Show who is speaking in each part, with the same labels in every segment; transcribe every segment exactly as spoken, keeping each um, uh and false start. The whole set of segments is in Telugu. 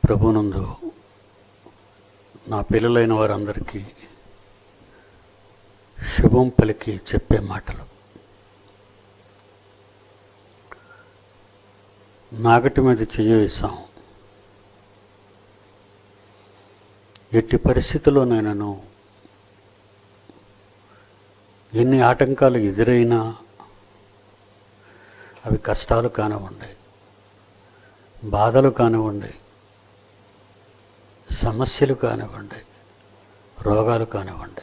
Speaker 1: ప్రభునందు నా పిల్లలైన వారందరికీ శుభం పలికి చెప్పే మాటలు. నాగటి మీద చెయ్యి వేశాం. ఎట్టి పరిస్థితుల్లోనైనాను ఎన్ని ఆటంకాలు ఎదురైనా అవి కష్టాలు కానివ్వండి, బాధలు కానివ్వండి, సమస్యలు కానివ్వండి, రోగాలు కానివ్వండి,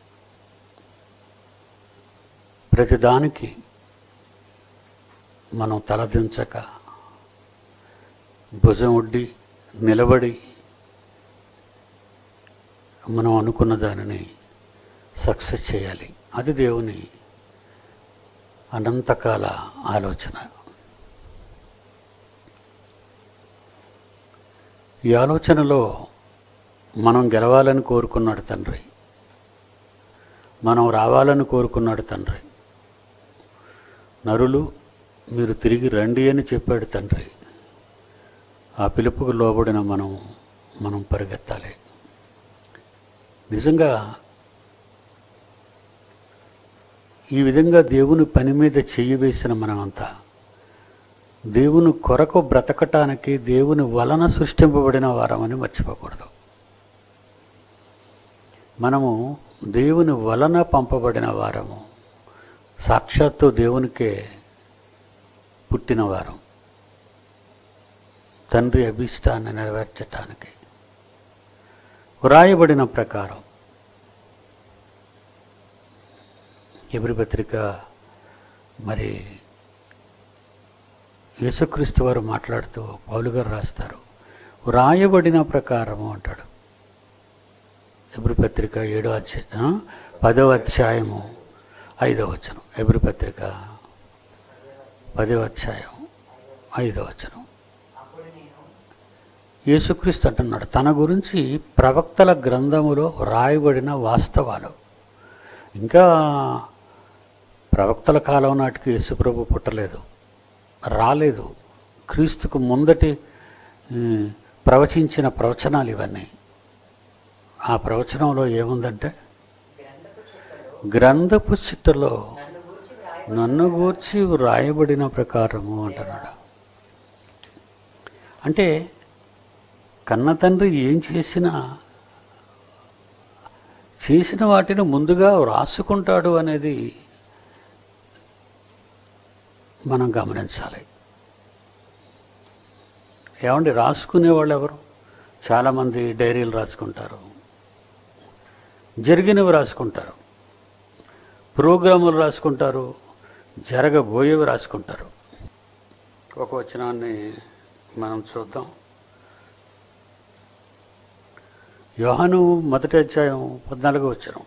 Speaker 1: ప్రతిదానికి మనం తలదించక భుజం ఒడ్డి నిలబడి మనం అనుకున్న దానిని సక్సెస్ చేయాలి. అది దేవుని అనంతకాల ఆలోచన. ఈ ఆలోచనలో మనం గెలవాలని కోరుకున్నాడు తండ్రి, మనం రావాలని కోరుకున్నాడు తండ్రి. నరులు మీరు తిరిగి రండి అని చెప్పాడు తండ్రి. ఆ పిలుపుకు లోబడిన మనం మనం పరిగెత్తాలి. నిజంగా ఈ విధంగా దేవుని పని మీద చెయ్యి వేసిన మనమంతా దేవుని కొరకు బ్రతకటానికి దేవుని వలన సృష్టింపబడిన వారమని మర్చిపోకూడదు. మనము దేవుని వలన పంపబడిన వారము, సాక్షాత్తు దేవునికే పుట్టిన వారం, తండ్రి అభిష్టాన్ని నెరవేర్చటానికి. వ్రాయబడిన ప్రకారం హెబ్రీ పత్రిక మరి యేసుక్రీస్తు వారు మాట్లాడుతూ పౌలు గారు రాస్తారు, వ్రాయబడిన ప్రకారము అంటాడు. హెబ్రీ పత్రిక ఏడో అధ్యాయం పదవ అధ్యాయము ఐదవ వచనం. హెబ్రీ పత్రిక పదవ అధ్యాయం ఐదవ వచనం. యేసుక్రీస్తు అంటున్నాడు తన గురించి ప్రవక్తల గ్రంథములో వ్రాయబడిన వాస్తవాలు. ఇంకా ప్రవక్తల కాలం నాటికి యేసుప్రభు పుట్టలేదు, రాలేదు. క్రీస్తుకు ముందటి ప్రవచించిన ప్రవచనాలు ఇవన్నీ. ఆ ప్రవచనంలో ఏముందంటే, గ్రంథపు చిట్టలో నన్ను గూర్చి వ్రాయబడిన ప్రకారము అంటున్నాడు. అంటే కన్న తండ్రి ఏం చేసినా చేసిన వాటిని ముందుగా వ్రాసుకుంటాడు అనేది మనం గమనించాలి. ఏమండి, రాసుకునే వాళ్ళు ఎవరు? చాలామంది డైరీలు రాసుకుంటారు, జరిగినవి రాసుకుంటారు, ప్రోగ్రాములు రాసుకుంటారు, జరగబోయేవి రాసుకుంటారు. ఒక వచనాన్ని మనం చూద్దాం. యోహాను మొదటి అధ్యాయం పద్నాలుగో వచనం.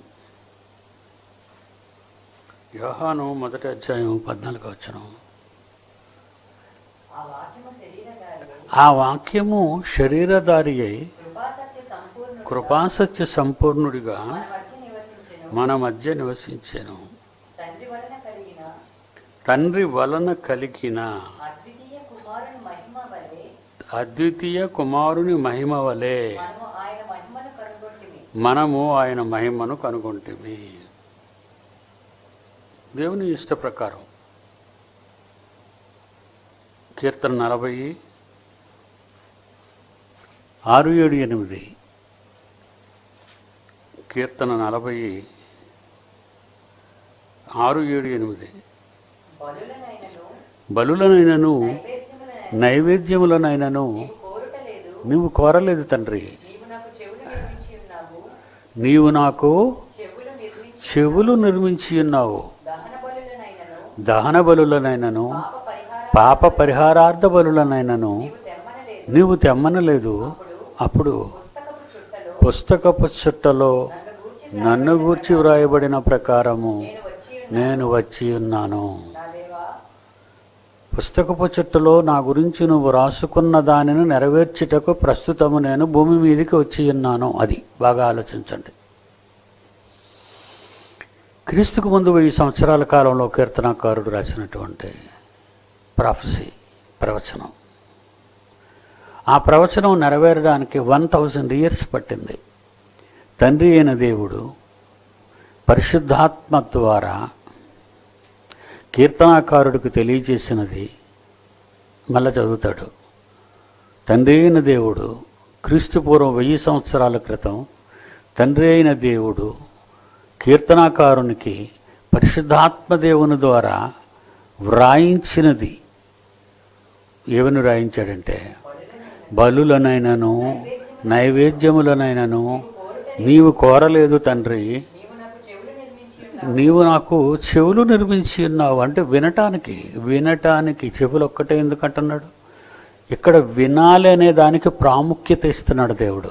Speaker 1: యోహాను మొదటి అధ్యాయం పద్నాలుగో వచనం. ఆ వాక్యము శరీరధారి అయి కృపాసత్య సంపూర్ణుడిగా మన మధ్య నివసించెను. తండ్రి వలన కలిగిన అద్వితీయ కుమారుని మహిమ వలె మనము ఆయన మహిమను కనుగొంటిమి. దేవుని ఇష్ట ప్రకారం కీర్తన నలభై ఆరు ఏడు ఎనిమిది. కీర్తన నలభై ఆరు ఏడు ఎనిమిది. బలులనైనను నైవేద్యములనైనను నీవు కోరలేదు తండ్రి, నీవు నాకు చెవులు నిర్మించి ఉన్నావు. దహన బలులనైనను పాప పరిహారార్థ బలులనైనను నీవు తెమ్మనలేదు. అప్పుడు పుస్తకపు చుట్టలో నన్ను గూర్చి వ్రాయబడిన ప్రకారము నేను వచ్చి ఉన్నాను. పుస్తకపు చుట్టలో నా గురించి నువ్వు రాసుకున్న దానిని నెరవేర్చుటకు ప్రస్తుతము నేను భూమి మీదకి వచ్చి ఉన్నాను. అది బాగా ఆలోచించండి. క్రీస్తుకు ముందు వెయ్యి సంవత్సరాల కాలంలో కీర్తనాకారుడు రాసినటువంటి ప్రాఫెసీ, ప్రవచనం. ఆ ప్రవచనం నెరవేరడానికి వన్ థౌజండ్ ఇయర్స్ పట్టింది. తండ్రి అయిన దేవుడు పరిశుద్ధాత్మ ద్వారా కీర్తనాకారుడికి తెలియజేసినది మళ్ళా చదువుతాడు. తండ్రి అయిన దేవుడు క్రీస్తుపూర్వం వెయ్యి సంవత్సరాల క్రితం తండ్రి అయిన దేవుడు కీర్తనాకారునికి పరిశుద్ధాత్మ దేవుని ద్వారా వ్రాయించినది ఏమని వ్రాయించాడంటే, బలులనైనను నైవేద్యములనైనను నీవు కోరలేదు తండ్రి, నీవు నాకు చెవులు నిర్మించి ఉన్నావు. అంటే వినటానికి వినటానికి చెవులు ఒక్కటే ఎందుకంటున్నాడు? ఇక్కడ వినాలి అనే దానికి ప్రాముఖ్యత ఇస్తున్నాడు దేవుడు.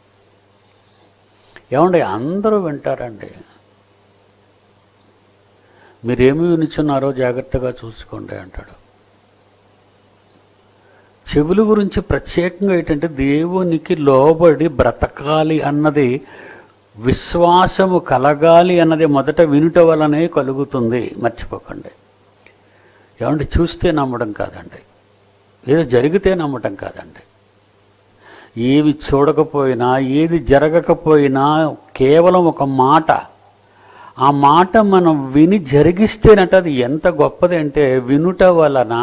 Speaker 1: ఏమండి, అందరూ వింటారండి. మీరేమి వినిచున్నారో జాగ్రత్తగా చూసుకోండి అంటాడు. చెవుల గురించి ప్రత్యేకంగా ఏంటంటే, దేవునికి లోబడి బ్రతకాలి అన్నది, విశ్వాసము కలగాలి అన్నది మొదట వినుట వలనే కలుగుతుంది. మర్చిపోకండి. ఏమంటే, చూస్తే నమ్మడం కాదండి, ఏదో జరిగితే నమ్మటం కాదండి. ఏవి చూడకపోయినా, ఏది జరగకపోయినా కేవలం ఒక మాట, ఆ మాట మనం విని జరిగిస్తేనట అది ఎంత గొప్పది అంటే, వినుట వలన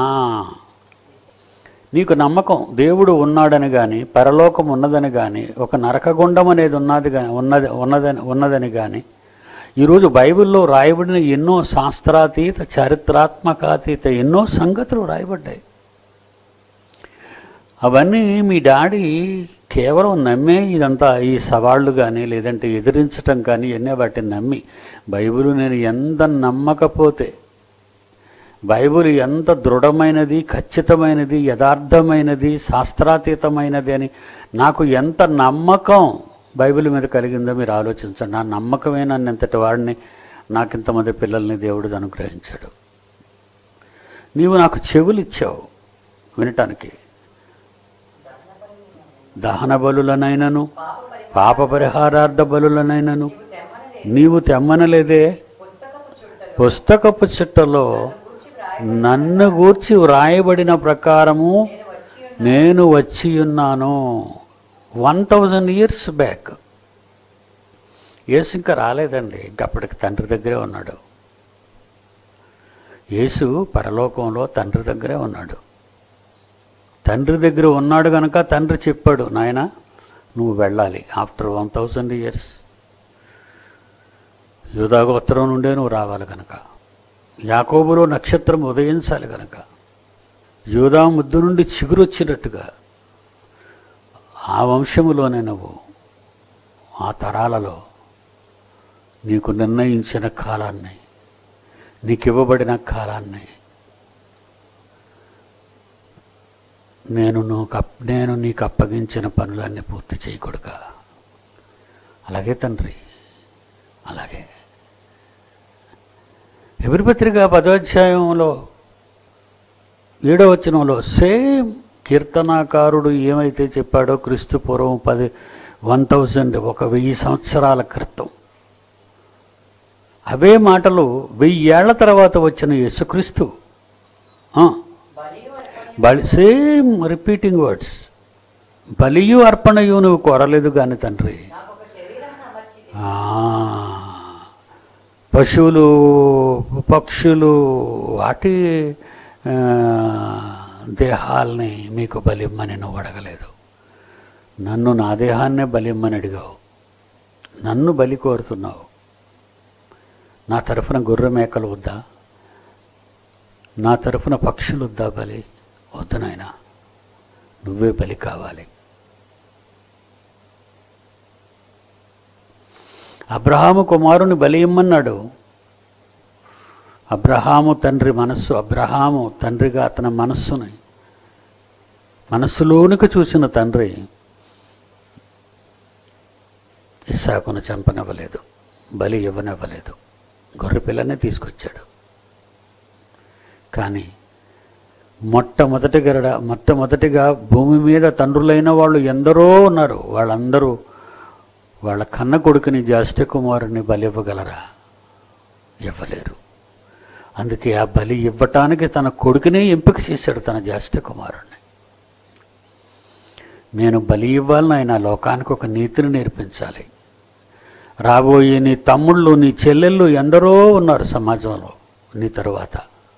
Speaker 1: నీకు నమ్మకం దేవుడు ఉన్నాడని కానీ, పరలోకం ఉన్నదని కానీ, ఒక నరకగుండం అనేది ఉన్నది కానీ ఉన్నది ఉన్నదని ఉన్నదని కానీ, ఈరోజు బైబిల్లో రాయబడిన ఎన్నో శాస్త్రాతీత చారిత్రాత్మకాతీత ఎన్నో సంగతులు రాయబడ్డాయి. అవన్నీ మీ డాడీ కేవలం నమ్మే ఇదంతా ఈ సవాళ్ళు కానీ లేదంటే ఎదిరించటం కానీ ఎన్నో వాటిని నమ్మి, బైబిల్ నేను ఎంత నమ్మకపోతే, బైబిల్ ఎంత దృఢమైనది, ఖచ్చితమైనది, యథార్థమైనది, శాస్త్రాతీతమైనది అని నాకు ఎంత నమ్మకం బైబిల్ మీద కలిగిందో మీరు ఆలోచించండి. నా నమ్మకమే నన్ను ఎంతటి వాడిని, నాకు ఇంతమంది పిల్లల్ని దేవుడు అనుగ్రహించాడు. నీవు నాకు చెవులు ఇచ్చావు వినటానికి, దహన బలులనైనను పాప పరిహారార్థ బలులనైనను నీవు తెమ్మనలేదే. పుస్తకపు చుట్టలో నన్ను గూర్చి వ్రాయబడిన ప్రకారము నేను వచ్చి ఉన్నాను. One thousand years back. Yesu ఇంకా రాలేదండి, ఇంకప్పటికి తండ్రి దగ్గరే ఉన్నాడు. యేసు పరలోకంలో తండ్రి దగ్గరే ఉన్నాడు. తండ్రి దగ్గర ఉన్నాడు కనుక తండ్రి చెప్పాడు, నాయన నువ్వు వెళ్ళాలి. ఆఫ్టర్ వన్ థౌజండ్ ఇయర్స్ యూదా గోత్రం నుండే నువ్వు రావాలి కనుక, యాకోబులో నక్షత్రం ఉదయించాలి కనుక, యూదా ముద్దు నుండి చిగురు వచ్చినట్టుగా ఆ వంశములోనే నువ్వు ఆ తరాలలో నీకు నిర్ణయించిన కాలాన్ని, నీకు ఇవ్వబడిన కాలాన్ని నేను నువ్వు నేను నీకు అప్పగించిన పనులన్నీ పూర్తి చేయకూడగా. అలాగే తండ్రి, అలాగే హెబ్రీ పత్రిక పదో అధ్యాయంలో ఏడో వచనంలో సేమ్ కీర్తనాకారుడు ఏమైతే చెప్పాడో క్రీస్తు పూర్వం పది వన్ థౌజండ్ ఒక వెయ్యి సంవత్సరాల క్రితం, అవే మాటలు వెయ్యి ఏళ్ల తర్వాత వచ్చిన యేసుక్రీస్తు బలి, సేమ్ రిపీటింగ్ వర్డ్స్. బలియు అర్పణయు నువ్వు కోరలేదు కానీ తండ్రి, పశువులు పక్షులు వాటి దేహాల్ని మీకు బలిమ్మని నువ్వు అడగలేదు. నన్ను నా దేహాన్నే బలిమ్మని అడిగావు. నన్ను బలి కోరుతున్నావు. నా తరఫున గొర్రె మేకలు వద్దా? నా తరఫున పక్షులు వద్దా? బలి వద్దు నాయనా, నువ్వే బలి కావాలి. అబ్రహాము కుమారుని బలి ఇమ్మన్నాడు. అబ్రహాము తండ్రి మనస్సు, అబ్రహాము తండ్రిగా అతని మనస్సుని మనస్సులోనికి చూసిన తండ్రి ఇస్సాకును చంపనివ్వలేదు, బలి ఇవ్వనివ్వలేదు. గొర్రె పిల్లనే తీసుకొచ్చాడు. కానీ మొట్టమొదటిగా మొట్టమొదటిగా భూమి మీద తండ్రులైన వాళ్ళు ఎందరో ఉన్నారు. వాళ్ళందరూ వాళ్ళ కన్న కొడుకుని జ్యేష్ఠ కుమారుని బలి ఇవ్వగలరా? ఇవ్వలేరు. అందుకే ఆ బలి ఇవ్వటానికి తన కొడుకునే ఎంపిక చేశాడు, తన జ్యేష్ఠ కుమారుణ్ణి. నేను బలి ఇవ్వాలి నాయన, లోకానికి ఒక నీతిని నేర్పించాలి. రాబోయే నీ తమ్ముళ్ళు, నీ చెల్లెళ్ళు ఎందరో ఉన్నారు సమాజంలో నీ తరువాత.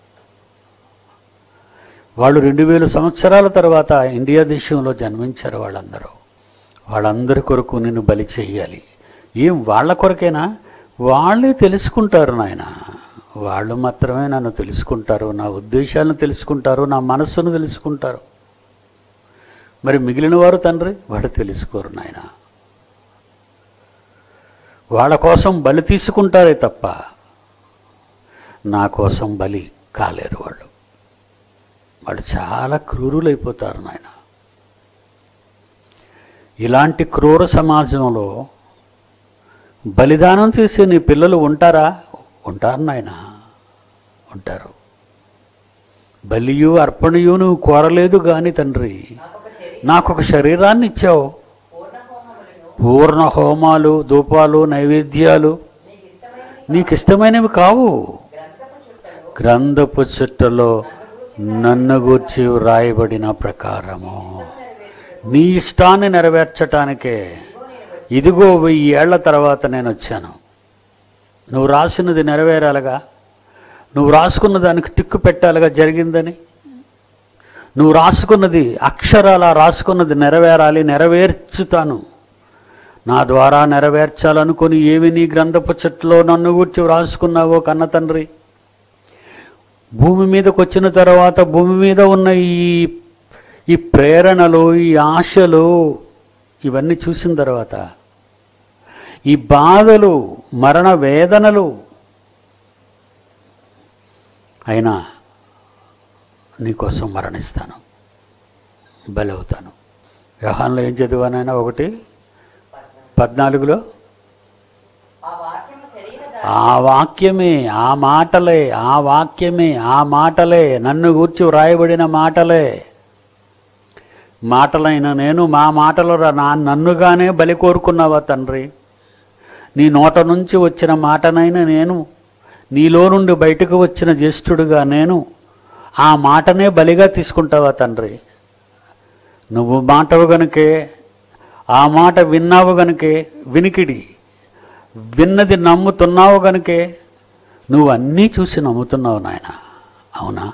Speaker 1: వాళ్ళు రెండు వేల సంవత్సరాల తర్వాత ఇండియా దేశంలో జన్మించారు. వాళ్ళందరూ వాళ్ళందరి కొరకు నిన్ను బలి చెయ్యాలి. ఏం వాళ్ళ కొరకేనా? వాళ్ళే తెలుసుకుంటారు నాయన. వాళ్ళు మాత్రమే నన్ను తెలుసుకుంటారు, నా ఉద్దేశాలను తెలుసుకుంటారు, నా మనస్సును తెలుసుకుంటారు. మరి మిగిలిన వారు తండ్రి వాళ్ళు తెలుసుకోరు నాయన. వాళ్ళ కోసం బలి తీసుకుంటారే తప్ప నా కోసం బలి కాలేరు. వాళ్ళు వాళ్ళు చాలా క్రూరులైపోతారు నాయన. ఇలాంటి క్రూర సమాజంలో బలిదానం చేసే నీ పిల్లలు ఉంటారా? ఉంటారు నాయన, ఉంటారు. బలియు అర్పణయు నువ్వు కోరలేదు కానీ తండ్రి, నాకు ఒక శరీరాన్ని ఇచ్చావు. పూర్ణ హోమాలు, ధూపాలు, నైవేద్యాలు నీకు ఇష్టమైనవి కావు. గ్రంథపు చుట్టలో నన్ను గూర్చి వ్రాయబడిన ప్రకారము నీ ఇష్టాన్ని నెరవేర్చటానికే ఇదిగో వెయ్యి ఏళ్ల తర్వాత నేను వచ్చాను. నువ్వు రాసినది నెరవేరాలిగా, నువ్వు రాసుకున్న దానికి టిక్కు పెట్టాలిగా జరిగిందని. నువ్వు రాసుకున్నది అక్షరాల రాసుకున్నది నెరవేరాలి, నెరవేర్చుతాను. నా ద్వారా నెరవేర్చాలనుకొని ఏమి నీ గ్రంథపు చెట్టులో నన్ను గూర్చి వ్రాసుకున్నావో కన్న తండ్రి, భూమి మీదకి వచ్చిన తర్వాత భూమి మీద ఉన్న ఈ ఈ ప్రేరణలు, ఈ ఆశలు ఇవన్నీ చూసిన తర్వాత, ఈ బాధలు, మరణ వేదనలు అయినా నీకోసం మరణిస్తాను, బలవుతాను. యోహానులో ఏం చదివానైనా ఒకటి పద్నాలుగులో ఆ వాక్యమే, ఆ మాటలే, ఆ వాక్యమే, ఆ మాటలే, నన్ను గూర్చి వ్రాయబడిన మాటలే. మాటలైన నేను మా మాటలు నా నన్నుగానే బలి కోరుకున్నావా తండ్రి? నీ నోట నుంచి వచ్చిన మాటనైనా నేను, నీలో నుండి బయటకు వచ్చిన జ్యేష్ఠుడుగా నేను ఆ మాటనే బలిగా తీసుకుంటావా తండ్రి? నువ్వు మాటవు గనుకే, ఆ మాట విన్నావు గనుకే, వినికిడి విన్నది నమ్ముతున్నావు గనుకే నువ్వు అన్నీ చూసి నమ్ముతున్నావు నాయన. అవునా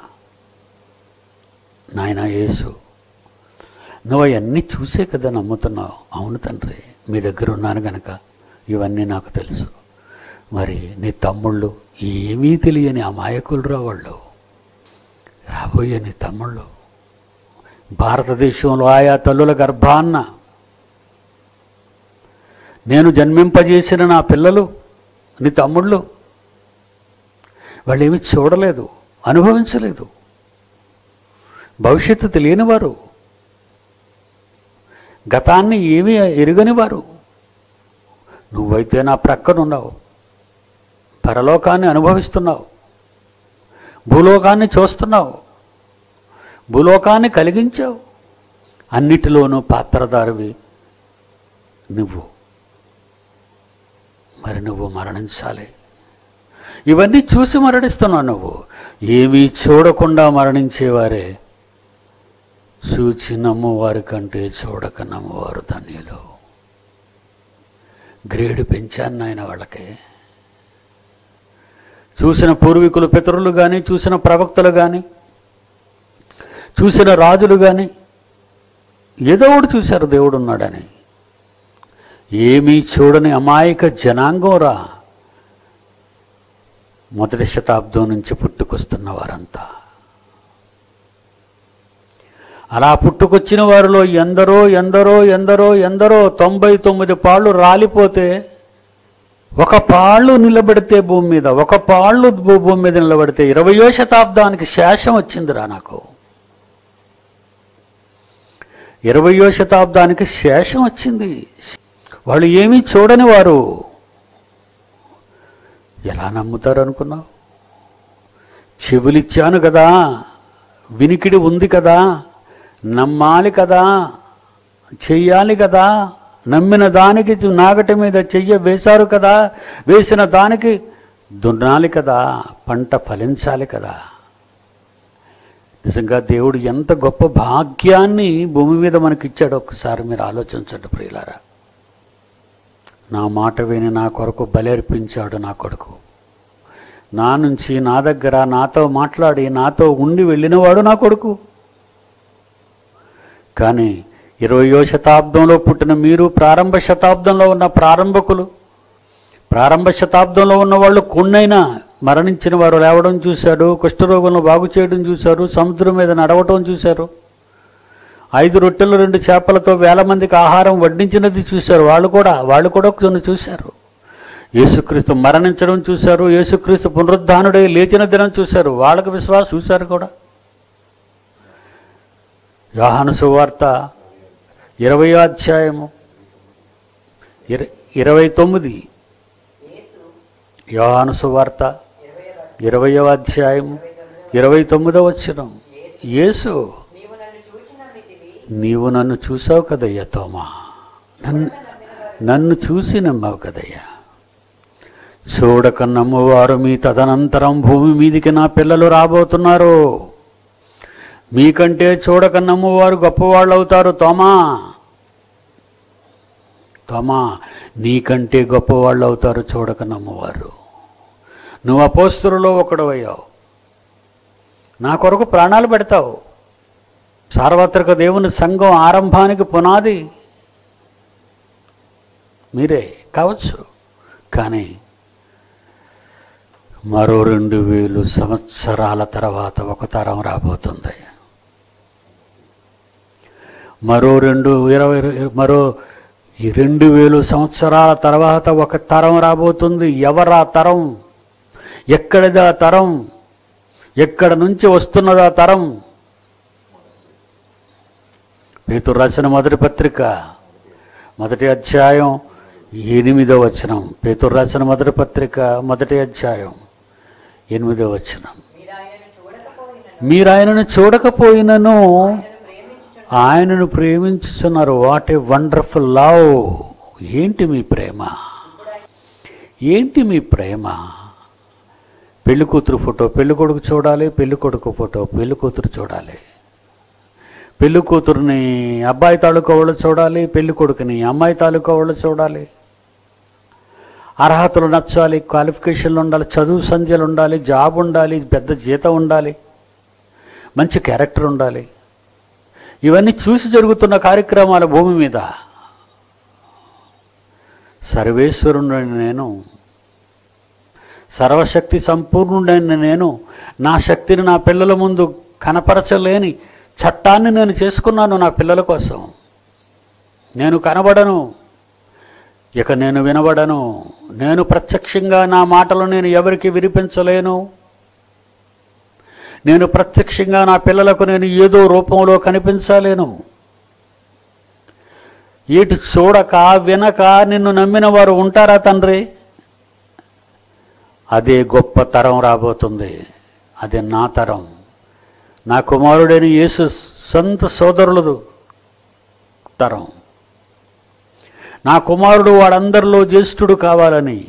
Speaker 1: నాయన యేసు, నువ్వు అవన్నీ చూసే కదా నమ్ముతున్నావు. అవును తండ్రి, మీ దగ్గర ఉన్నాను గనక ఇవన్నీ నాకు తెలుసు. మరి నీ తమ్ముళ్ళు ఏమీ తెలియని అమాయకులు వాళ్ళు, రాబోయే నీ తమ్ముళ్ళు భారతదేశంలో ఆయా తల్లుల గర్భాన్న నేను జన్మింపజేసిన నా పిల్లలు, నీ తమ్ముళ్ళు, వాళ్ళు ఏమీ చూడలేదు, అనుభవించలేదు, భవిష్యత్తు తెలియనివారు, గతాన్ని ఏమీ ఎరుగనివారు. నువ్వైతే నా ప్రక్కనున్నావు, పరలోకాన్ని అనుభవిస్తున్నావు, భూలోకాన్ని చూస్తున్నావు, భూలోకాన్ని కలిగించావు, అన్నిటిలోనూ పాత్రధారివి నువ్వు. మరి నువ్వు మరణించాలి. ఇవన్నీ చూసి మరణిస్తున్నావు నువ్వు. ఏమీ చూడకుండా మరణించేవారే చూచి నమ్మువారి కంటే చూడక నమ్మువారు ధన్యులు. గ్రేడ్ పెంచాను నాయన వాళ్ళకి. చూసిన పూర్వీకులు, పితరులు కానీ, చూసిన ప్రవక్తలు కానీ, చూసిన రాజులు కానీ ఏదో ఒకటి చూశారు దేవుడు ఉన్నాడని. ఏమీ చూడని అమాయక జనాంగంరా మొదటి శతాబ్దం నుంచి పుట్టుకొస్తున్న వారంతా. అలా పుట్టుకొచ్చిన వారిలో ఎందరో ఎందరో ఎందరో ఎందరో తొంభై తొమ్మిది పాళ్ళు రాలిపోతే ఒక పాళ్ళు నిలబడితే భూమి మీద, ఒక పాళ్ళు భూమి మీద నిలబడితే ఇరవయో శతాబ్దానికి శేషం వచ్చిందిరా నాకు. ఇరవయో శతాబ్దానికి శేషం వచ్చింది. వాళ్ళు ఏమీ చూడని వారు ఎలా నమ్ముతారు అనుకున్నావు? చెవులిచ్చాను కదా, వినికిడి ఉంది కదా, నమ్మాలి కదా, చెయ్యాలి కదా, నమ్మిన దానికి నాగటి మీద చెయ్య వేశారు కదా, వేసిన దానికి దున్నాలి కదా, పంట ఫలించాలి కదా. నిజంగా దేవుడు ఎంత గొప్ప భాగ్యాన్ని భూమి మీద మనకిచ్చాడో ఒక్కసారి మీరు ఆలోచించండి ప్రియులారా. నా మాట విని నా కొరకు బలర్పించాడు నా కొడుకు. నా నుంచి నా దగ్గర నాతో మాట్లాడి నాతో ఉండి వెళ్ళినవాడు నా కొడుకు. కానీ ఇరవయో శతాబ్దంలో పుట్టిన మీరు, ప్రారంభ శతాబ్దంలో ఉన్న ప్రారంభకులు, ప్రారంభ శతాబ్దంలో ఉన్న వాళ్ళు కొన్నైనా మరణించిన వారు లేవడం చూశారు, కుష్ఠరోగులను బాగు చేయడం చూశారు, సముద్రం మీద నడవటం చూశారు, ఐదు రొట్టెలు రెండు చేపలతో వేల మందికి ఆహారం వడ్డించినది చూశారు. వాళ్ళు కూడా వాళ్ళు కూడా కొన్ని చూశారు. యేసుక్రీస్తు మరణించడం చూశారు, యేసుక్రీస్తు పునరుద్ధానుడై లేచిన దినం చూశారు. వాళ్ళకి విశ్వాసం చూశారు కూడా. యోహాను సువార్త ఇరవై అధ్యాయము ఇర ఇరవై తొమ్మిది యోహాను సువార్త ఇరవయవ అధ్యాయము ఇరవై తొమ్మిదవ వచనం. యేసు, నీవు నన్ను చూసావు కదయ్యా తోమా, నన్ను నన్ను చూసి నమ్మావు కదయ్యా. చూడక నమ్మువారు మీ తదనంతరం భూమి మీదికి నా పిల్లలు రాబోతున్నారు. మీకంటే చూడక నమ్మువారు గొప్పవాళ్ళు అవుతారు. తోమా తోమా నీకంటే గొప్పవాళ్ళు అవుతారు చూడక నమ్మువారు. నువ్వు అపోస్తలులో ఒకడవయ్యావు. నా కొరకు ప్రాణాలు పెడతావు. సార్వత్రిక దేవుని సంఘం ఆరంభానికి పునాది మీరే కావచ్చు. కానీ మరో రెండు వేలు సంవత్సరాల తర్వాత ఒక తరం రాబోతుంది. మరో రెండు ఇరవై మరో ఈ రెండు వేలు సంవత్సరాల తర్వాత ఒక తరం రాబోతుంది. ఎవరా తరం? ఎక్కడిదా తరం? ఎక్కడ నుంచి వస్తున్నదా తరం? పేతురు రాసిన మొదటి పత్రిక మొదటి అధ్యాయం ఎనిమిదో వచనం. పేతురు రాసిన మొదటి పత్రిక మొదటి అధ్యాయం ఎనిమిదో వచనం. మీరు ఆయనను చూడకపోయినను ఆయనను ప్రేమించుచున్నారు. What a wonderful love! ఏంటి మీ ప్రేమ? ఏంటి మీ ప్రేమ? పెళ్లి కూతురు ఫోటో పెళ్లి కొడుకు చూడాలి, పెళ్లి కొడుకు ఫోటో పెళ్లి కూతురు చూడాలి. పెళ్లి కూతురుని అబ్బాయి తాలూకా వాళ్ళు చూడాలి, పెళ్లి కొడుకుని అమ్మాయి తాలూకా వాళ్ళు చూడాలి. అర్హతలు నచ్చాలి, క్వాలిఫికేషన్లు ఉండాలి, చదువు సంధ్యలు ఉండాలి, జాబ్ ఉండాలి, పెద్ద జీతం ఉండాలి, మంచి క్యారెక్టర్ ఉండాలి. ఇవన్నీ చూసి జరుగుతున్న కార్యక్రమాలు భూమి మీద. సర్వేశ్వరుడైన నేను, సర్వశక్తి సంపూర్ణుడైన నేను నా శక్తిని నా పిల్లల ముందు కనపరచలేని చట్టాన్ని నేను చేసుకున్నాను నా పిల్లల కోసం. నేను కనబడను, ఇక నేను వినబడను. నేను ప్రత్యక్షంగా నా మాటలు నేను ఎవరికి వినిపించలేను. నేను ప్రత్యక్షంగా నా పిల్లలకు నేను ఏదో రూపంలో కనిపించలేను. ఏటి చూడక వినక నిన్ను నమ్మిన వారు ఉంటారా తండ్రి? అదే గొప్ప తరం రాబోతుంది. అదే నా తరం. నా కుమారుడైన యేసు సొంత సోదరులదు తరం. నా కుమారుడు వాడందరిలో జ్యేష్ఠుడు కావాలని,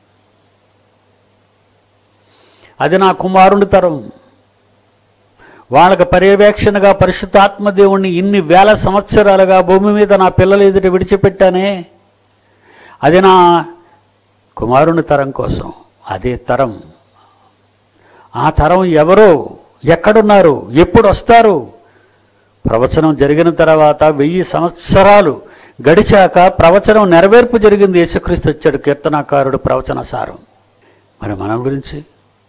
Speaker 1: అది నా కుమారుడి తరం. వాళ్ళకి పర్యవేక్షణగా పరిశుద్ధాత్మ దేవుణ్ణి ఇన్ని వేల సంవత్సరాలుగా భూమి మీద నా పిల్లల ఎదుట విడిచిపెట్టానే, అది నా కుమారుని తరం కోసం. అదే తరం. ఆ తరం ఎవరో, ఎక్కడున్నారు, ఎప్పుడు వస్తారు? ప్రవచనం జరిగిన తర్వాత వెయ్యి సంవత్సరాలు గడిచాక ప్రవచనం నెరవేర్పు జరిగింది. యేసుక్రీస్తు వచ్చాడు, కీర్తనాకారుడు ప్రవచన సారం. మరి మన గురించి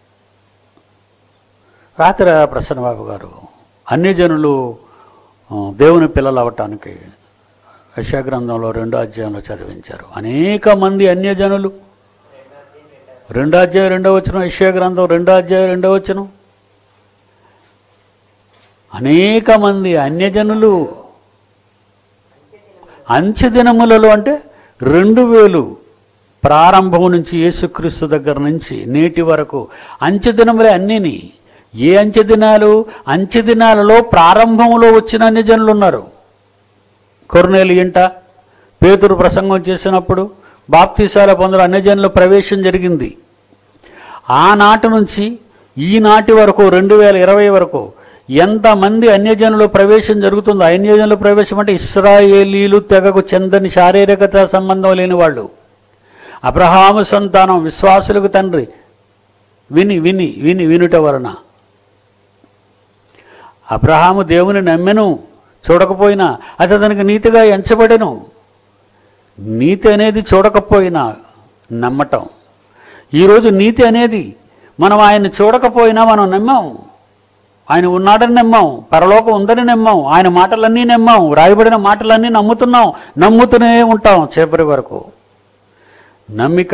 Speaker 1: రాత్రి ప్రసన్నబాబు గారు అన్యజనులు దేవుని పిల్లలు అవ్వటానికి యెషయా గ్రంథంలో రెండో అధ్యాయంలో చదివించారు. అనేక మంది అన్యజనులు, రెండో అధ్యాయం రెండో వచనం, యెషయా గ్రంథం రెండో అధ్యాయం రెండో వచనం, అనేక మంది అన్యజనులు అంచె దినములలో, అంటే రెండు వేలు ప్రారంభం నుంచి యేసుక్రీస్తు దగ్గర నుంచి నేటి వరకు అంచె దినములే అన్నీని. ఏ అంచె దినాలు? అంచె దినాలలో ప్రారంభంలో వచ్చిన అన్యజనులు ఉన్నారు. కొర్నేలి ఇంట పేతురు ప్రసంగం చేసినప్పుడు బాప్తీసాల పొందిన అన్యజనుల ప్రవేశం జరిగింది. ఆనాటి నుంచి ఈనాటి వరకు రెండు వేల ఇరవై వరకు ఎంతమంది అన్యజనులు ప్రవేశం జరుగుతుందో, అన్యజనుల ప్రవేశం అంటే ఇశ్రాయేలీలు తెగకు చెందని శారీరకత సంబంధం లేని వాళ్ళు, అబ్రహాము సంతానం, విశ్వాసులకు తండ్రి, విని విని విని వినుట వలన. అబ్రహాము దేవుని నమ్మెను, చూడకపోయినా అది అతనికి నీతిగా ఎంచబడెను. నీతి అనేది చూడకపోయినా నమ్మటం. ఈరోజు నీతి అనేది మనం ఆయన్ని చూడకపోయినా మనం నమ్మాం. ఆయన ఉన్నాడని నమ్మాం, పరలోకం ఉందని నమ్మాం, ఆయన మాటలన్నీ నమ్మాం, రాయబడిన మాటలన్నీ నమ్ముతున్నాం, నమ్ముతూనే ఉంటాం చివరి వరకు. నమ్మిక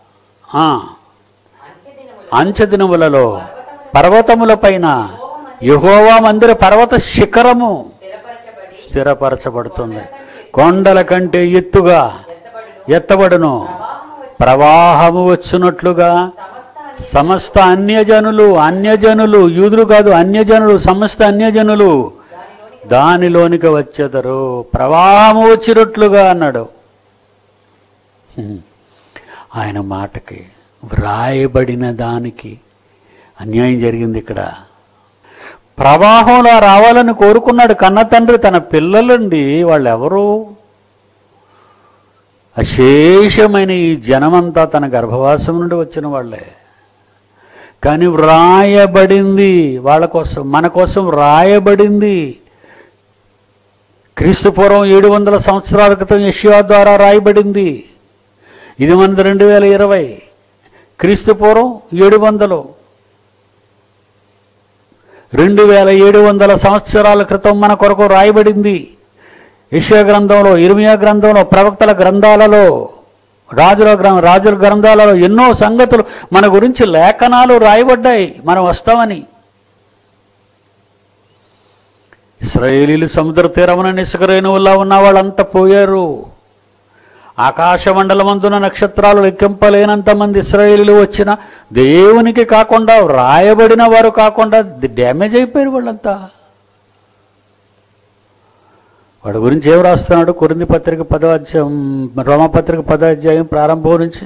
Speaker 1: అంచెదినములలో పర్వతముల పైన యెహోవా మందిర పర్వత శిఖరము స్థిరపరచబడుతుంది. కొండల కంటే ఎత్తుగా ఎత్తబడును. ప్రవాహము వచ్చునట్లుగా సమస్త అన్యజనులు, అన్యజనులు యూదులు కాదు, అన్యజనులు, సమస్త అన్యజనులు దానిలోనికి వచ్చేదరు. ప్రవాహము వచ్చినట్లుగా అన్నాడు. ఆయన మాటకి, వ్రాయబడిన దానికి అన్యాయం జరిగింది ఇక్కడ. ప్రవాహంలో రావాలని కోరుకున్నాడు కన్న తండ్రి తన పిల్లలండి. వాళ్ళెవరు? అశేషమైన ఈ జనమంతా తన గర్భవాసం నుండి వచ్చిన వాళ్ళే. కానీ వ్రాయబడింది వాళ్ళ కోసం, మన కోసం వ్రాయబడింది. క్రీస్తు పూర్వం ఏడు వందల సంవత్సరాల క్రితం యెషయా ద్వారా రాయబడింది. ఇది మనది రెండు వేల ఇరవై. క్రీస్తు పూర్వం ఏడు వందలు రెండు వేల ఏడు వందల సంవత్సరాల క్రితం మన కొరకు రాయబడింది. యెషయా గ్రంథంలో, ఇర్మియా గ్రంథంలో, ప్రవక్తల గ్రంథాలలో, రాజుల గ్రం రాజుల గ్రంథాలలో ఎన్నో సంగతులు మన గురించి లేఖనాలు రాయబడ్డాయి మనం వస్తామని. ఇశ్రాయేలీలు సముద్ర తీరమున ఇసుక రేణువుల్లా ఉన్న వాళ్ళంతా పోయారు. ఆకాశమండలమందున నక్షత్రాలు లెక్కింపలేనంత మంది ఇశ్రాయేలీలు వచ్చిన దేవునికి కాకుండా, రాయబడిన వారు కాకుండా డ్యామేజ్ అయిపోయారు వాళ్ళంతా. వాడి గురించి ఏం రాస్తున్నాడు? కొరింథీ పత్రిక పదో అధ్యాయం, రోమపత్రిక పదో అధ్యాయం ప్రారంభం నుంచి,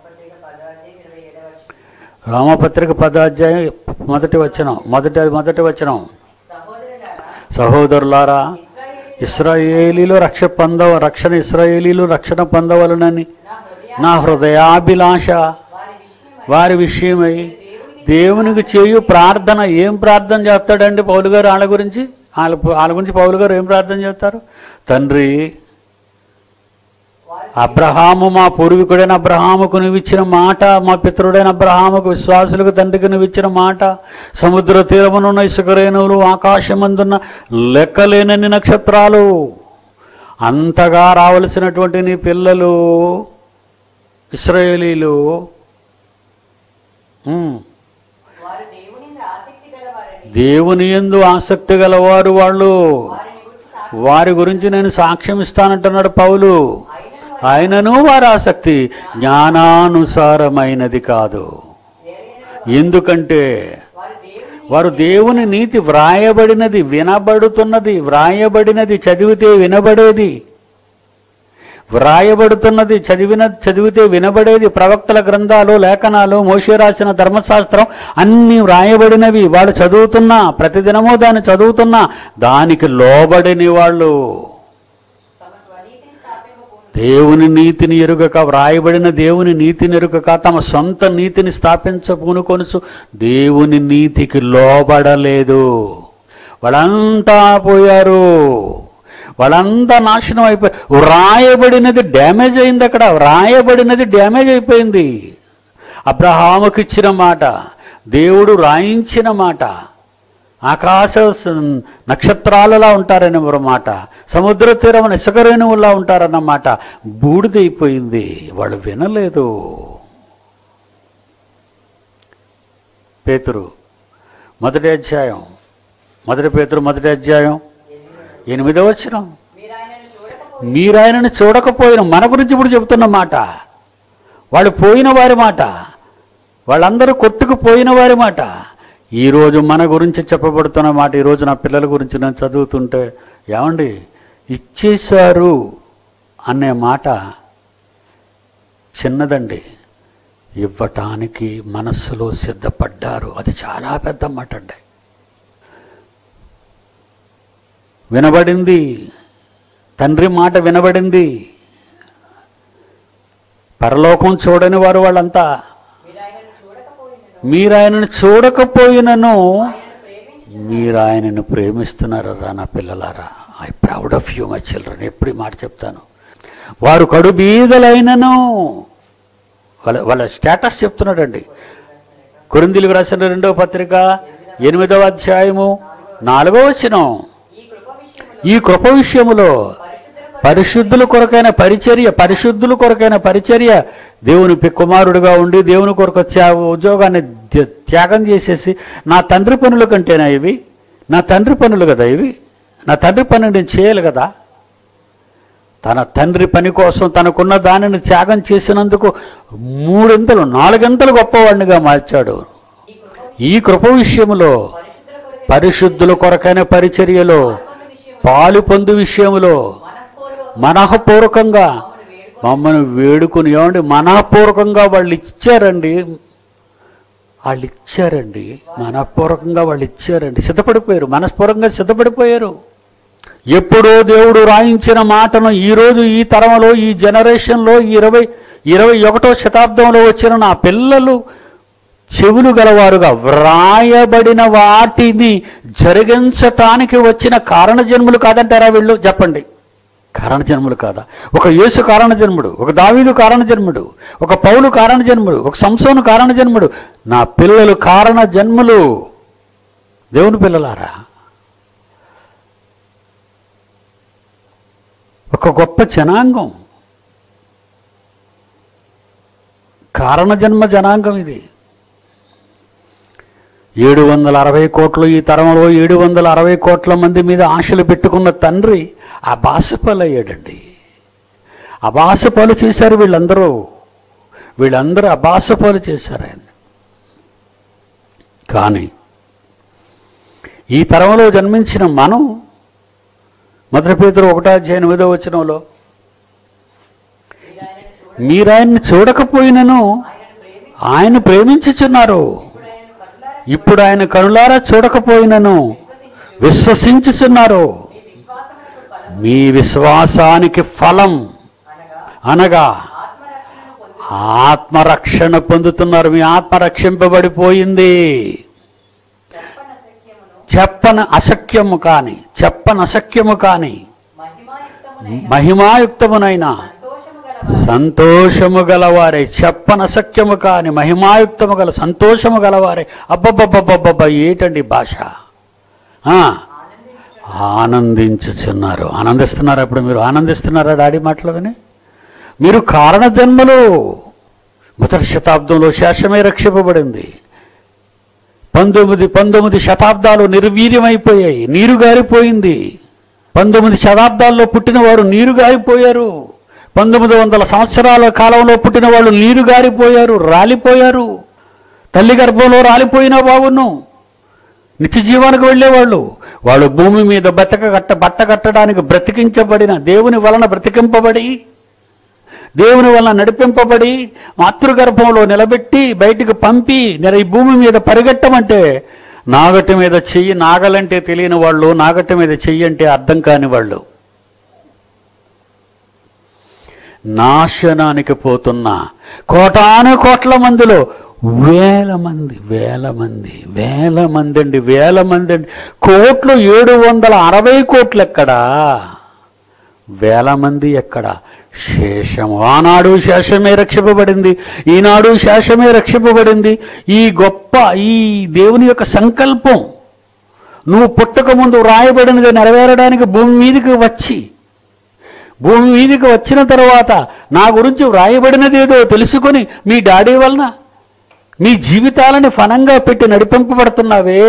Speaker 1: రోమపత్రిక పదో అధ్యాయం మొదటి వచనం, మొదటి మొదటి వచనం. సహోదరులారా, ఇశ్రాయేలీలు రక్ష పొందవ రక్షణ ఇశ్రాయేలీలు రక్షణ పొందవలనని నా హృదయాభిలాష వారి విషయమై దేవునికి చేయు ప్రార్థన. ఏం ప్రార్థన చేస్తాడండి పౌలు గారు వాళ్ళ గురించి? వాళ్ళ వాళ్ళ గురించి పౌలు గారు ఏం ప్రార్థన చేస్తారు? తండ్రి, అబ్రహాము మా పూర్వీకుడైన అబ్రహాముకు నువ్వు ఇచ్చిన మాట, మా పితరుడైన అబ్రహాముకు విశ్వాసులకు తండ్రికి నువ్వు ఇచ్చిన మాట, సముద్ర తీరమునున్న ఇసుక రేణువులు, ఆకాశమందున్న లెక్కలేనన్ని నక్షత్రాలు, అంతగా రావలసినటువంటి నీ పిల్లలు ఇశ్రాయేలీలు దేవుని యందు ఆసక్తి గలవారు వాళ్ళు. వారి గురించి నేను సాక్ష్యం ఇస్తానంటున్నాడు పౌలు. ఆయనను వారి ఆసక్తి జ్ఞానానుసారమైనది కాదు. ఎందుకంటే వారు దేవుని నీతి వ్రాయబడినది, వినబడుతున్నది, వ్రాయబడినది చదివితే వినబడేది, వ్రాయబడుతున్నది చదివిన చదివితే వినబడేది, ప్రవక్తల గ్రంథాలు, లేఖనాలు, మోషే రాసిన ధర్మశాస్త్రం అన్నీ వ్రాయబడినవి. వాళ్ళు చదువుతున్నా, ప్రతిదినమూ దాన్ని చదువుతున్నా దానికి లోబడిని వాళ్ళు. దేవుని నీతిని ఎరుగక, వ్రాయబడిన దేవుని నీతిని ఎరుగక తమ సొంత నీతిని స్థాపించబూనుకొనుచు దేవుని నీతికి లోబడలేదు. వాళ్ళంతా పోయారు, వాళ్ళంతా నాశనం అయిపోయి. వ్రాయబడినది డ్యామేజ్ అయింది. అక్కడ వ్రాయబడినది డ్యామేజ్ అయిపోయింది. అబ్రహాముకి ఇచ్చిన మాట, దేవుడు రాయించిన మాట, ఆకాశ నక్షత్రాలలా ఉంటారన్న మాట, సముద్ర తీరమున ఇసుక రేణువులా ఉంటారన్నమాట బూడిదైపోయింది. వాళ్ళు వినలేదు. పేతురు మొదటి అధ్యాయం, మొదటి పేతురు మొదటి అధ్యాయం ఎనిమిదో వచనం. మీరాయనను చూడకపోయిన, మన గురించి ఇప్పుడు చెబుతున్న మాట, వాళ్ళు పోయిన వారి మాట, వాళ్ళందరూ కొట్టుకుపోయిన వారి మాట. ఈరోజు మన గురించి చెప్పబడుతున్న మాట. ఈరోజు నా పిల్లల గురించి నేను చదువుతుంటే, ఏమండి ఇచ్చేశారు అనే మాట చిన్నదండి, ఇవ్వటానికి మనస్సులో సిద్ధపడ్డారు. అది చాలా పెద్ద మాట అండి. వినబడింది, తండ్రి మాట వినబడింది. పరలోకం చూడని వారు వాళ్ళంతా. మీరు ఆయనను చూడకపోయినను మీరు ఆయనను ప్రేమిస్తున్నారా నా పిల్లలారా? I proud of you my children. ఎప్పుడు ఈ మాట చెప్తాను. వారు కడు బీదలైనను, వాళ్ళ వాళ్ళ స్టేటస్ చెప్తున్నాడండి. కొరింథీయులకు రాసిన రెండవ పత్రిక ఎనిమిదవ అధ్యాయము నాలుగవ వచనం, ఈ కృప విషయములో పరిశుద్ధుల కొరకైన పరిచర్య పరిశుద్ధుల కొరకైన పరిచర్య దేవుని కుమారుడుగా ఉండి దేవుని కొరకు ఉద్యోగాన్ని త్యాగం చేసేసి, నా తండ్రి పనుల కంటేనా ఇవి? నా తండ్రి పనులు కదా ఇవి, నా తండ్రి పని నేను చేయాలి కదా. తన తండ్రి పని కోసం తనకున్న దానిని త్యాగం చేసినందుకు మూడింతలు నాలుగింతలు గొప్పవాడినిగా మార్చాడు. ఈ కృప విషయములో పరిశుద్ధుల కొరకైన పరిచర్యలో పాలు పొందు విషయములో మనఃపూర్వకంగా మమ్మల్ని వేడుకుని, ఏమండి మనఃపూర్వకంగా వాళ్ళు ఇచ్చారండి, వాళ్ళు ఇచ్చారండి మనఃపూర్వకంగా వాళ్ళు ఇచ్చారండి సిద్ధపడిపోయారు, మనస్పూర్వకంగా సిద్ధపడిపోయారు. ఎప్పుడో దేవుడు రాయించిన మాటను ఈరోజు ఈ తరంలో, ఈ జనరేషన్లో, ఈ ఇరవై ఇరవై ఒకటో శతాబ్దంలో వచ్చిన నా పిల్లలు చెవులు గలవారుగా వ్రాయబడిన వాటిని జరిగించటానికి వచ్చిన కారణజన్ములు కాదంటారా వీళ్ళు? చెప్పండి, కారణజన్ములు కాదా? ఒక యేసు కారణజన్ముడు, ఒక దావీదు కారణజన్ముడు, ఒక పౌలు కారణజన్ముడు, ఒక సంసోను కారణజన్ముడు. నా పిల్లలు కారణ జన్ములు. దేవుని పిల్లలారా, ఒక గొప్ప జనాంగం, కారణజన్మ జనాంగం ఇది. ఏడు వందల అరవై కోట్లు ఈ తరంలో ఏడు వందల అరవై కోట్ల మంది మీద ఆశలు పెట్టుకున్న తండ్రి అబాసపాలయ్యాడండి. అబాసపాలు చేశారు వీళ్ళందరూ, వీళ్ళందరూ అబాసపాలు చేశారు ఆయన. కానీ ఈ తరంలో జన్మించిన మనం మొదటి పేతురు ఒకటో అధ్యాయం ఎనిమిదో వచనంలో, మీరాయన్ని చూడకపోయినను ఆయన ప్రేమించుచున్నారు, ఇప్పుడు ఆయన కనులారా చూడకపోయినను విశ్వసించుచున్నారు, మీ విశ్వాసానికి ఫలం అనగా ఆత్మరక్షణ పొందుతున్నారు. మీ ఆత్మ రక్షింపబడిపోయింది. చెప్పన అసఖ్యము కాని చెప్పన అసఖ్యము కాని మహిమాయుక్తమునైన సంతోషము గలవారే, చెప్పన అసఖ్యము కాని మహిమాయుక్తము గల సంతోషము గలవారే. అబ్బబ్బబ్బబ్బబ్బ, ఏటండి భాష! ఆనందించుచున్నారు. ఆనందిస్తున్నారు. అప్పుడు మీరు ఆనందిస్తున్నారా డాడీ మాటలు విని? మీరు కారణ జన్మలు. మొదటి శతాబ్దంలో శేషమే రక్షింపబడింది. పంతొమ్మిది పంతొమ్మిది శతాబ్దాలు నిర్వీర్యమైపోయాయి, నీరు గారిపోయింది. పంతొమ్మిది శతాబ్దాల్లో పుట్టిన వారు నీరు గారిపోయారు. పంతొమ్మిది వందల సంవత్సరాల కాలంలో పుట్టిన వాళ్ళు నీరు గారిపోయారు, రాలిపోయారు. తల్లి గర్భంలో రాలిపోయినా బాగున్ను, నిత్య జీవానికి వెళ్ళేవాళ్ళు. వాళ్ళు భూమి మీద బతక కట్ట బట్ట కట్టడానికి బ్రతికించబడిన, దేవుని వలన బ్రతికింపబడి, దేవుని వలన నడిపింపబడి, మాతృగర్భంలో నిలబెట్టి బయటికి పంపి ఈ భూమి మీద పరిగెట్టమంటే నాగటి మీద చెయ్యి, నాగలంటే తెలియని వాళ్ళు, నాగటి మీద చెయ్యి అంటే అర్థం కాని వాళ్ళు. నాశనానికి పోతున్న కోటాను కోట్ల మందిలో వేల మంది వేల మంది వేల మంది అండి వేల మంది అండి కోట్లు ఏడు వందల అరవై కోట్లు ఎక్కడా, వేల మంది ఎక్కడా? శేషము. ఆనాడు శేషమే రక్షింపబడింది, ఈనాడు శేషమే రక్షింపబడింది. ఈ గొప్ప ఈ దేవుని యొక్క సంకల్పం నువ్వు పుట్టక ముందు రాయబడినది నెరవేరడానికి భూమి మీదకి వచ్చి, భూమి మీదకి వచ్చిన తర్వాత నా గురించి వ్రాయబడినది ఏదో తెలుసుకొని మీ డాడీ వలన మీ జీవితాలని ఫనంగా పెట్టి నడిపింపబడుతున్నావే.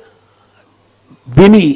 Speaker 1: విని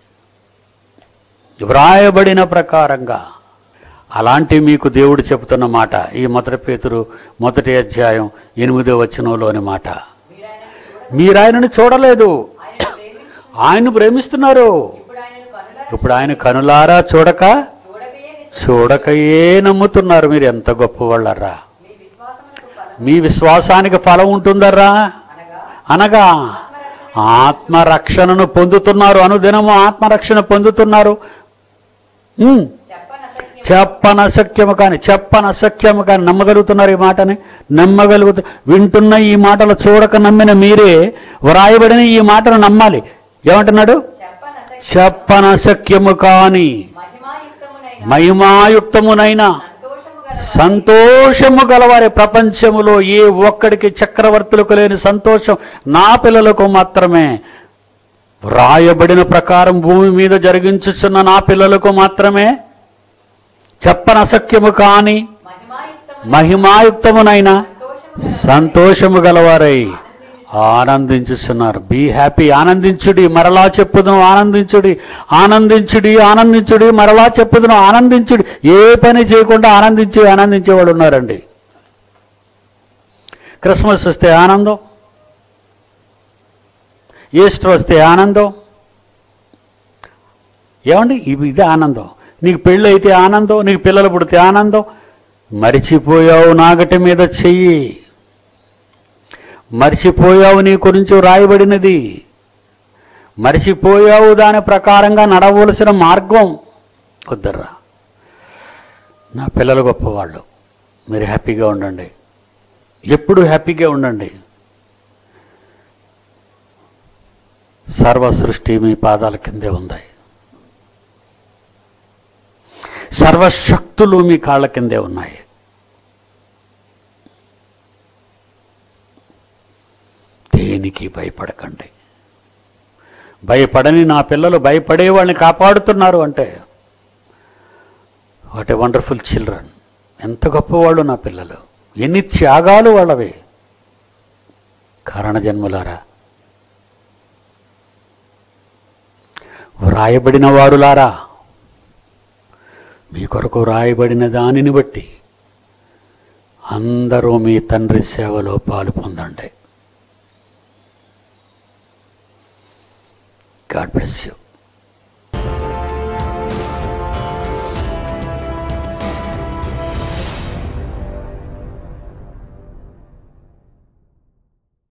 Speaker 1: వ్రాయబడిన ప్రకారంగా అలాంటి మీకు దేవుడు చెబుతున్న మాట ఈ మొదటి పేతురు మొదటి అధ్యాయం ఎనిమిదో వచనంలోని మాట. మీరాయనను చూడలేదు, ఆయన్ను ప్రేమిస్తున్నారు. ఇప్పుడు ఆయన కనులారా చూడక చూడకయే నమ్ముతున్నారు. మీరు ఎంత గొప్పవాళ్ళరా! మీ విశ్వాసానికి ఫలం ఉంటుందర్రా అనగా ఆత్మరక్షణను పొందుతున్నారు, అనుదినము ఆత్మరక్షణ పొందుతున్నారు. ఉమ్. చెప్పనసఖ్యము కానీ చెప్పనసఖ్యము కానీ నమ్మగలుగుతున్నారు ఈ మాటని? నమ్మగలుగుతు వింటున్న ఈ మాటలు చూడక నమ్మిన మీరే వ్రాయబడిన ఈ మాటను నమ్మాలి. ఏమంటున్నాడు? చెప్పనసఖ్యము కాని మహిమాయుక్తమునైనా సంతోషము గలవారి ప్రపంచములో ఏ ఒక్కడికి చక్రవర్తులకు లేని సంతోషం నా పిల్లలకు మాత్రమే, వ్రాయబడిన ప్రకారం భూమి మీద జరిగించుచున్న నా పిల్లలకు మాత్రమే చెప్పనసఖ్యము కాని మహిమాయుక్తమునైనా సంతోషము గలవారై ఆనందించుతున్నారు. బీ హ్యాపీ, ఆనందించుడి, మరలా చెప్పుదును ఆనందించుడి, ఆనందించుడి ఆనందించుడి మరలా చెప్పుదును ఆనందించుడి. ఏ పని చేయకుండా ఆనందించి ఆనందించేవాడు ఉన్నారండి. క్రిస్మస్ వస్తే ఆనందం, ఈస్టర్ వస్తే ఆనందం. ఏమండి, ఇవి ఇదే ఆనందం. నీకు పెళ్ళి అయితే ఆనందం, నీకు పిల్లలు పుడితే ఆనందం. మరిచిపోయావు నాగటి మీద చెయ్యి, మర్చిపోయావు నీ గురించి రాయబడినది, మర్చిపోయావు దాని ప్రకారంగా నడవలసిన మార్గం. వద్దర్రా, నా పిల్లలు గొప్పవాళ్ళు, మీరు హ్యాపీగా ఉండండి, ఎప్పుడు హ్యాపీగా ఉండండి. సర్వ సృష్టి మీ పాదాల కిందే ఉంది, సర్వశక్తులు మీ కాళ్ళ కిందే ఉన్నాయి. దేనికి భయపడకండి. భయపడని నా పిల్లలు భయపడే వాళ్ళని కాపాడుతున్నారు అంటే వాట్ ఏ వండర్ఫుల్ చిల్డ్రన్. ఎంత గొప్పవాళ్ళు నా పిల్లలు, ఎన్ని త్యాగాలు వాళ్ళవి. కారణజన్ములారా, వ్రాయబడిన వారులారా, మీ కొరకు రాయబడిన దానిని బట్టి అందరూ మీ తండ్రి సేవలో పాలు పొందండి. God bless you.